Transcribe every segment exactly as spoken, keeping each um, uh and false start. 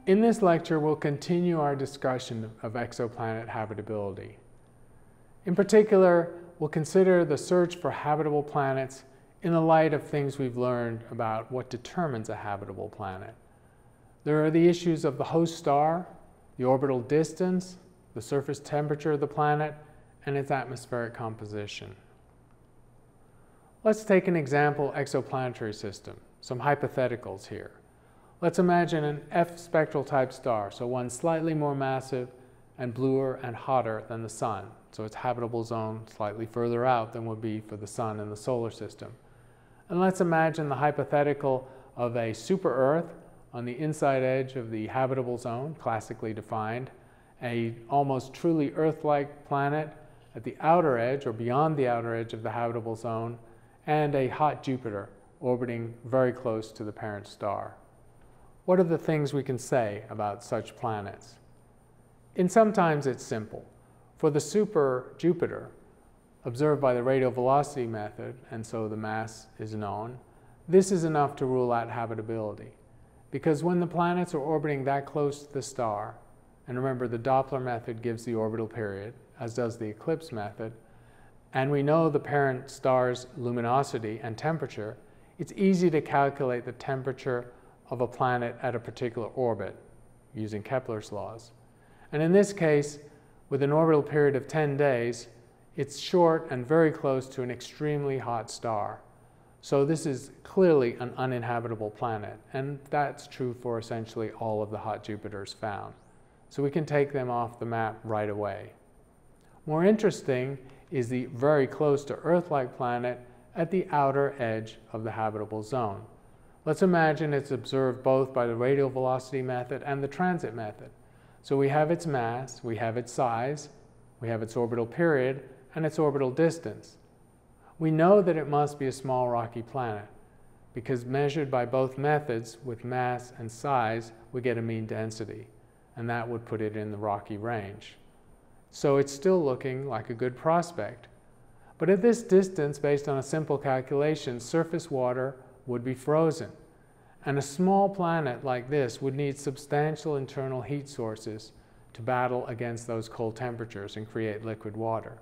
In this lecture, we'll continue our discussion of exoplanet habitability. In particular, we'll consider the search for habitable planets in the light of things we've learned about what determines a habitable planet. There are the issues of the host star, the orbital distance, the surface temperature of the planet, and its atmospheric composition. Let's take an example exoplanetary system, some hypotheticals here. Let's imagine an F spectral type star, so one slightly more massive and bluer and hotter than the Sun, so its habitable zone slightly further out than would be for the Sun in the solar system. And let's imagine the hypothetical of a super-Earth on the inside edge of the habitable zone, classically defined, a almost truly Earth-like planet at the outer edge or beyond the outer edge of the habitable zone, and a hot Jupiter orbiting very close to the parent star. What are the things we can say about such planets? In sometimes it's simple. For the super Jupiter, observed by the radial velocity method, and so the mass is known, this is enough to rule out habitability. Because when the planets are orbiting that close to the star, and remember the Doppler method gives the orbital period, as does the eclipse method, and we know the parent star's luminosity and temperature, it's easy to calculate the temperature of a planet at a particular orbit using Kepler's laws. And in this case, with an orbital period of ten days, it's short and very close to an extremely hot star. So this is clearly an uninhabitable planet, and that's true for essentially all of the hot Jupiters found. So we can take them off the map right away. More interesting is the very close to Earth-like planet at the outer edge of the habitable zone. Let's imagine it's observed both by the radial velocity method and the transit method. So we have its mass, we have its size, we have its orbital period, and its orbital distance. We know that it must be a small rocky planet because measured by both methods with mass and size, we get a mean density, and that would put it in the rocky range. So it's still looking like a good prospect. But at this distance, based on a simple calculation, surface water would be frozen. And a small planet like this would need substantial internal heat sources to battle against those cold temperatures and create liquid water.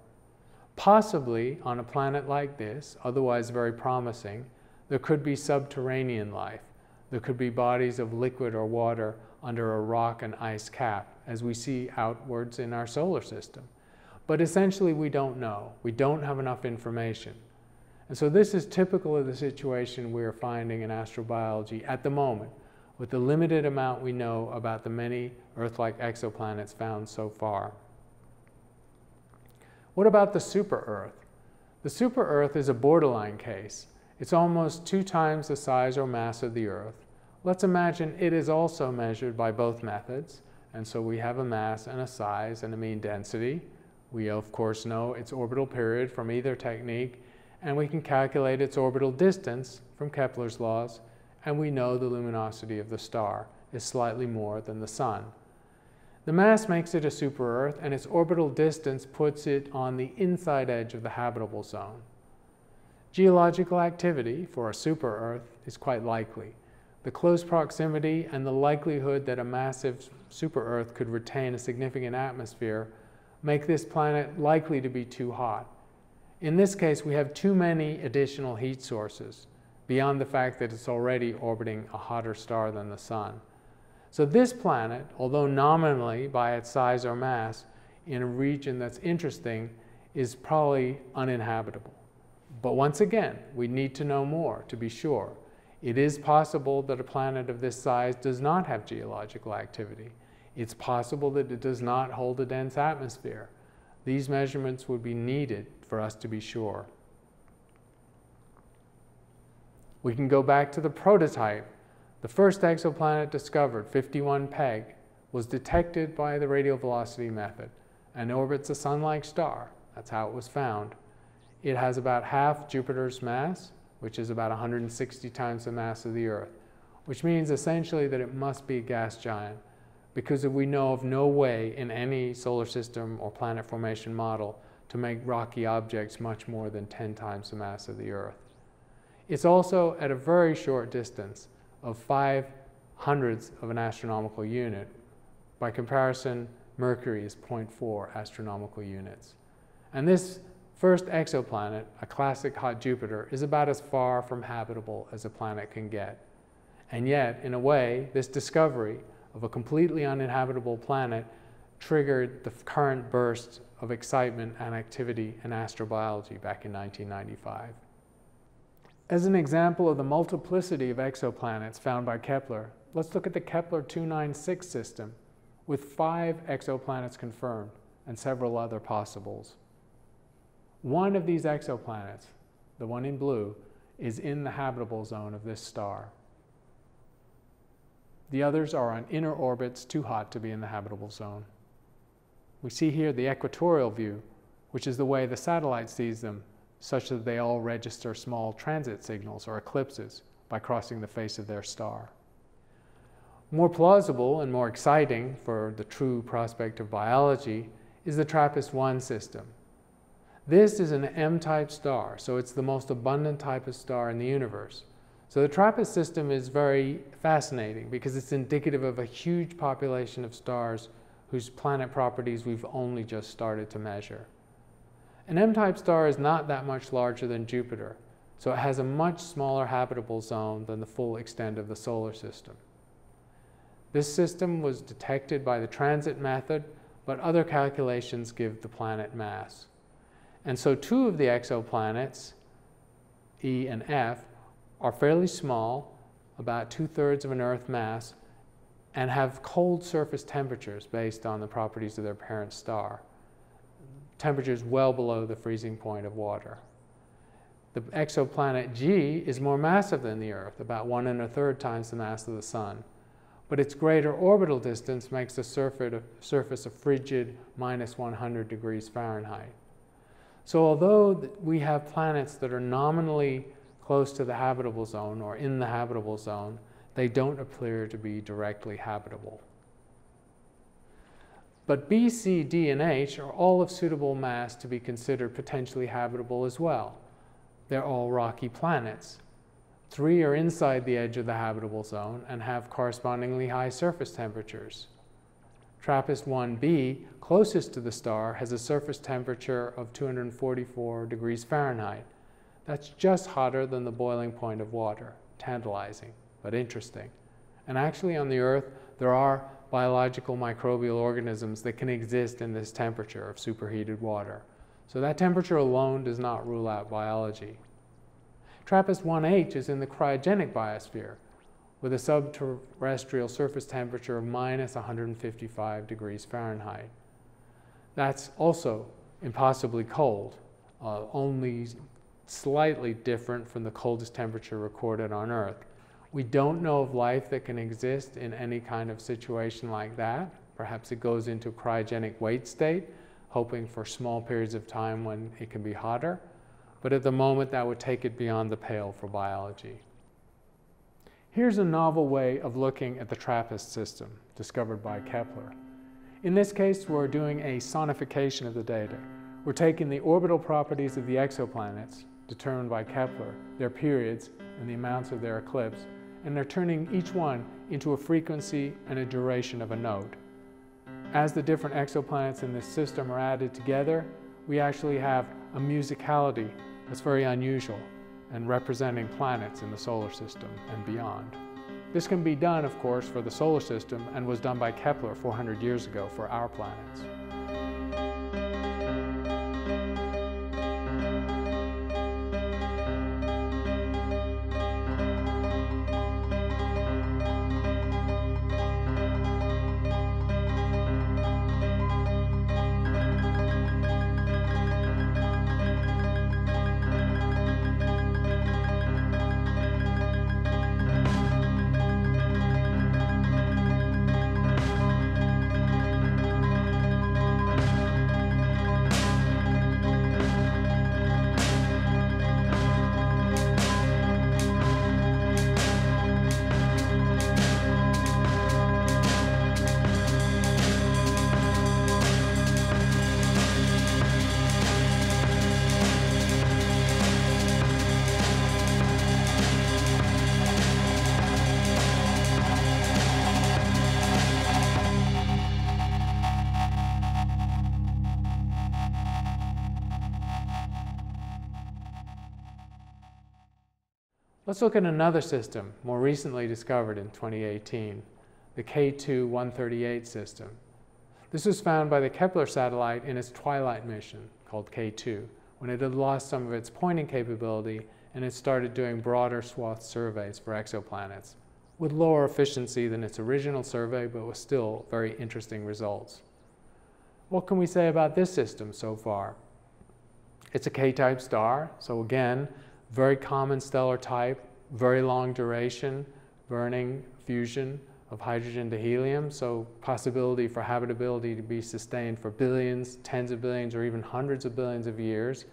Possibly on a planet like this, otherwise very promising, there could be subterranean life. There could be bodies of liquid or water under a rock and ice cap, as we see outwards in our solar system. But essentially we don't know. We don't have enough information. And so this is typical of the situation we're finding in astrobiology at the moment, with the limited amount we know about the many Earth-like exoplanets found so far. What about the super-Earth? The super-Earth is a borderline case. It's almost two times the size or mass of the Earth. Let's imagine it is also measured by both methods, and so we have a mass and a size and a mean density. We of course know its orbital period from either technique, and we can calculate its orbital distance from Kepler's laws, and we know the luminosity of the star is slightly more than the Sun. The mass makes it a super-Earth, and its orbital distance puts it on the inside edge of the habitable zone. Geological activity for a super-Earth is quite likely. The close proximity and the likelihood that a massive super-Earth could retain a significant atmosphere make this planet likely to be too hot. In this case, we have too many additional heat sources, beyond the fact that it's already orbiting a hotter star than the Sun. So this planet, although nominally by its size or mass, in a region that's interesting, is probably uninhabitable. But once again, we need to know more to be sure. It is possible that a planet of this size does not have geological activity. It's possible that it does not hold a dense atmosphere. These measurements would be needed for us to be sure. We can go back to the prototype. The first exoplanet discovered, fifty-one Peg, was detected by the radial velocity method and orbits a Sun-like star. That's how it was found. It has about half Jupiter's mass, which is about one hundred sixty times the mass of the Earth, which means essentially that it must be a gas giant, because we know of no way in any solar system or planet formation model to make rocky objects much more than ten times the mass of the Earth. It's also at a very short distance of five hundredths of an astronomical unit. By comparison, Mercury is zero point four astronomical units. And this first exoplanet, a classic hot Jupiter, is about as far from habitable as a planet can get. And yet, in a way, this discovery of a completely uninhabitable planet triggered the current burst of excitement and activity in astrobiology back in nineteen ninety-five. As an example of the multiplicity of exoplanets found by Kepler, let's look at the Kepler two ninety-six system with five exoplanets confirmed and several other possibles. One of these exoplanets, the one in blue, is in the habitable zone of this star. The others are on inner orbits too hot to be in the habitable zone. We see here the equatorial view, which is the way the satellite sees them, such that they all register small transit signals or eclipses by crossing the face of their star. More plausible and more exciting for the true prospect of biology is the TRAPPIST one system. This is an M-type star, so it's the most abundant type of star in the universe. So the TRAPPIST system is very fascinating because it's indicative of a huge population of stars whose planet properties we've only just started to measure. An M-type star is not that much larger than Jupiter, so it has a much smaller habitable zone than the full extent of the solar system. This system was detected by the transit method, but other calculations give the planet mass. And so two of the exoplanets, E and F, are fairly small, about two-thirds of an Earth mass, and have cold surface temperatures based on the properties of their parent star. Temperatures well below the freezing point of water. The exoplanet G is more massive than the Earth, about one and a third times the mass of the Sun. But its greater orbital distance makes the surface a frigid minus one hundred degrees Fahrenheit. So although we have planets that are nominally close to the habitable zone or in the habitable zone, they don't appear to be directly habitable. But B, C, D, and H are all of suitable mass to be considered potentially habitable as well. They're all rocky planets. Three are inside the edge of the habitable zone and have correspondingly high surface temperatures. TRAPPIST one b, closest to the star, has a surface temperature of two hundred forty-four degrees Fahrenheit. That's just hotter than the boiling point of water. Tantalizing, but interesting. And actually on the Earth, there are biological microbial organisms that can exist in this temperature of superheated water. So that temperature alone does not rule out biology. TRAPPIST one h is in the cryogenic biosphere with a subterrestrial surface temperature of minus one hundred fifty-five degrees Fahrenheit. That's also impossibly cold, uh, only slightly different from the coldest temperature recorded on Earth. We don't know of life that can exist in any kind of situation like that. Perhaps it goes into a cryogenic wait state, hoping for small periods of time when it can be hotter. But at the moment, that would take it beyond the pale for biology. Here's a novel way of looking at the TRAPPIST system, discovered by Kepler. In this case, we're doing a sonification of the data. We're taking the orbital properties of the exoplanets, determined by Kepler, their periods, and the amounts of their eclipse, and they're turning each one into a frequency and a duration of a note. As the different exoplanets in this system are added together, we actually have a musicality that's very unusual and representing planets in the solar system and beyond. This can be done, of course, for the solar system and was done by Kepler four hundred years ago for our planets. Let's look at another system more recently discovered in twenty eighteen, the K two one thirty-eight system. This was found by the Kepler satellite in its twilight mission, called K two, when it had lost some of its pointing capability and it started doing broader swath surveys for exoplanets, with lower efficiency than its original survey, but with still very interesting results. What can we say about this system so far? It's a K-type star, so again, very common stellar type, very long duration, burning fusion of hydrogen to helium, so possibility for habitability to be sustained for billions, tens of billions, or even hundreds of billions of years.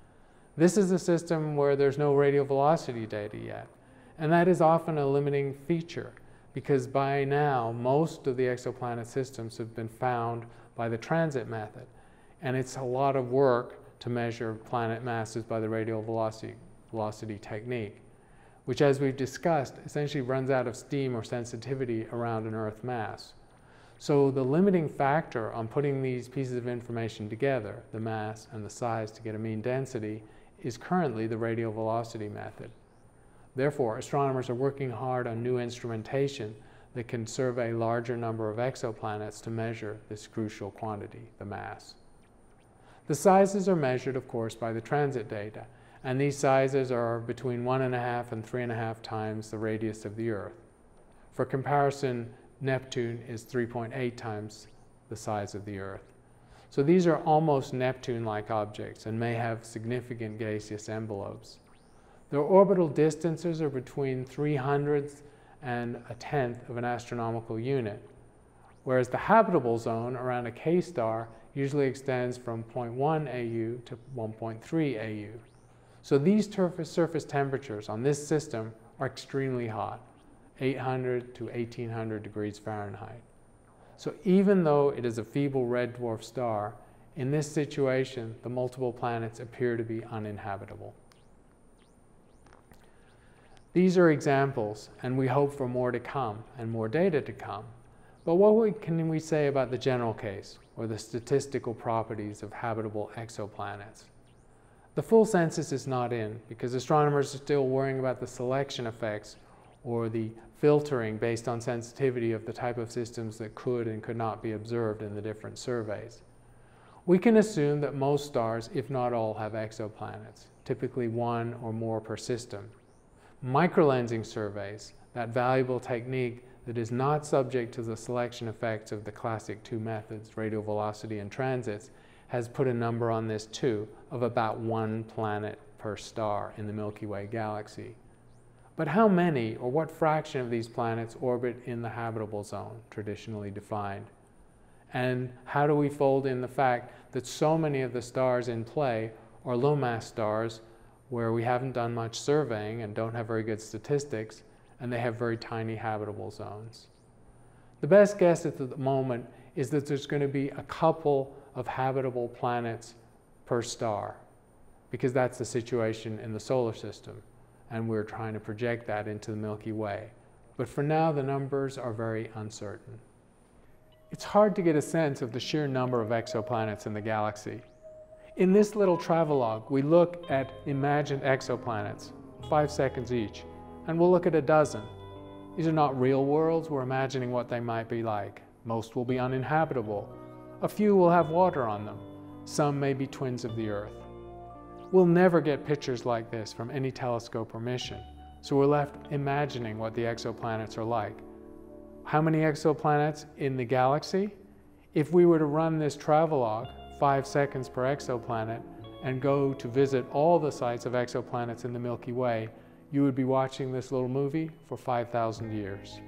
This is a system where there's no radial velocity data yet, and that is often a limiting feature, because by now most of the exoplanet systems have been found by the transit method, and it's a lot of work to measure planet masses by the radial velocity, velocity technique, which, as we've discussed, essentially runs out of steam or sensitivity around an Earth mass. So the limiting factor on putting these pieces of information together, the mass and the size to get a mean density, is currently the radial velocity method. Therefore, astronomers are working hard on new instrumentation that can survey a larger number of exoplanets to measure this crucial quantity, the mass. The sizes are measured, of course, by the transit data, and these sizes are between one and a half and three and a half times the radius of the Earth. For comparison, Neptune is three point eight times the size of the Earth. So these are almost Neptune-like objects and may have significant gaseous envelopes. Their orbital distances are between three hundredths and a tenth of an astronomical unit, whereas the habitable zone around a K-star usually extends from zero point one A U to one point three A U. So these surface temperatures on this system are extremely hot, eight hundred to eighteen hundred degrees Fahrenheit. So even though it is a feeble red dwarf star, in this situation, the multiple planets appear to be uninhabitable. These are examples, and we hope for more to come and more data to come. But what can we say about the general case, or the statistical properties of habitable exoplanets? The full census is not in, because astronomers are still worrying about the selection effects or the filtering based on sensitivity of the type of systems that could and could not be observed in the different surveys. We can assume that most stars, if not all, have exoplanets, typically one or more per system. Microlensing surveys, that valuable technique that is not subject to the selection effects of the classic two methods, radial velocity and transits, has put a number on this too, of about one planet per star in the Milky Way galaxy. But how many or what fraction of these planets orbit in the habitable zone, traditionally defined? And how do we fold in the fact that so many of the stars in play are low-mass stars where we haven't done much surveying and don't have very good statistics, and they have very tiny habitable zones? The best guess at the moment is that there's going to be a couple of habitable planets per star, because that's the situation in the solar system, and we're trying to project that into the Milky Way. But for now, the numbers are very uncertain. It's hard to get a sense of the sheer number of exoplanets in the galaxy. In this little travelogue, we look at imagined exoplanets, five seconds each, and we'll look at a dozen. These are not real worlds. We're imagining what they might be like. Most will be uninhabitable. A few will have water on them. Some may be twins of the Earth. We'll never get pictures like this from any telescope or mission, so we're left imagining what the exoplanets are like. How many exoplanets in the galaxy? If we were to run this travelogue, five seconds per exoplanet, and go to visit all the sites of exoplanets in the Milky Way, you would be watching this little movie for five thousand years.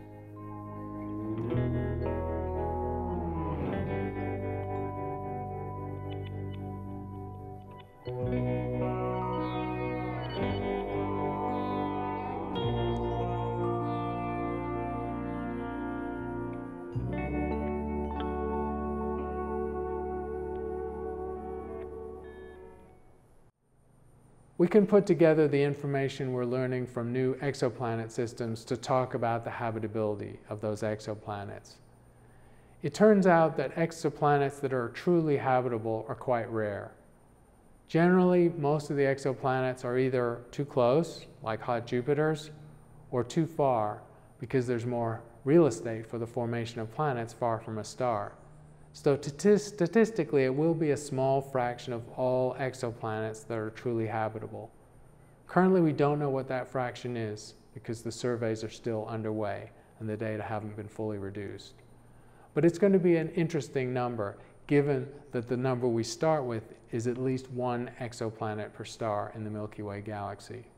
We can put together the information we're learning from new exoplanet systems to talk about the habitability of those exoplanets. It turns out that exoplanets that are truly habitable are quite rare. Generally, most of the exoplanets are either too close, like hot Jupiters, or too far, because there's more real estate for the formation of planets far from a star. So statistically, it will be a small fraction of all exoplanets that are truly habitable. Currently, we don't know what that fraction is because the surveys are still underway and the data haven't been fully reduced. But it's going to be an interesting number, given that the number we start with is at least one exoplanet per star in the Milky Way galaxy.